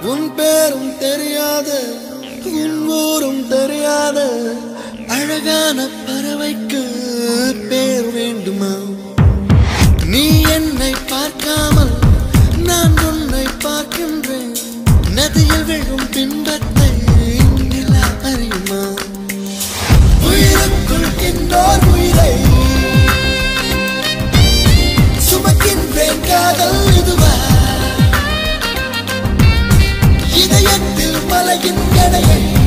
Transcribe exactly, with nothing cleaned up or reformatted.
உன் பேரும் தெரியாத உன் ஊரும் தெரியாத அழகான பறவைக்கு பேர் வேண்டுமா? நீ என்னை பார்க்காமல் நான் உன்னை பார்க்கின்றேன். நதியில் விழும் பின்பத்தை நிலா அறியுமா? உயிருக்குள் இன்னோர் உயிரை சுமக்கின்றேன். காதல் இதுவா? இதயத்தில் மலையின் எடையை